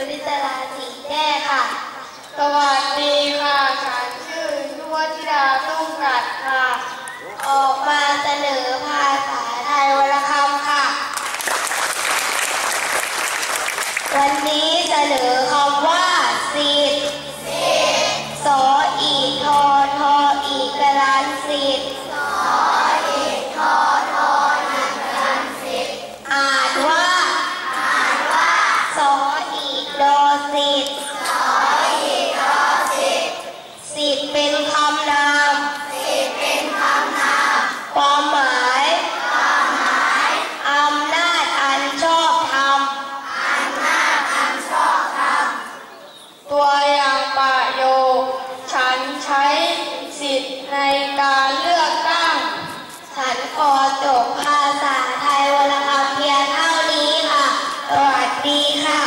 ริศราสีแก้ค่ะสวัสดีค่ะฉันชื่อยุวธิดาตุ้งกัดค่ะออกมาเสนอภาษาไทยวรรณคำค่ะวันนี้เสนอคำว่าสิทธิ์สออีทอทออีกรันสิทธิ์สออีทอทออีกรันสิทธิ์อ่านว่าสออีดอสิทธิ์สออีดอสิทธิ์สิทธิ์เป็นคำนามความหมายอำนาจอันชอบธรรมตัวอย่างประโยคฉันใช้สิทธิ์ในการเลือกตั้งฉันขอจบภาษาไทยวรรณคำเพียงเท่านี้ค่ะสวัสดีค่ะ